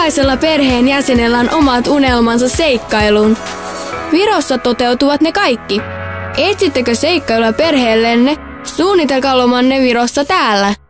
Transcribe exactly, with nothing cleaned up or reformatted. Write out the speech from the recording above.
Jokaisella perheen jäsenellä on omat unelmansa seikkailuun. Virossa toteutuvat ne kaikki. Etsittekö seikkailuja perheellenne? Suunnitelkaa lomanne Virossa täällä.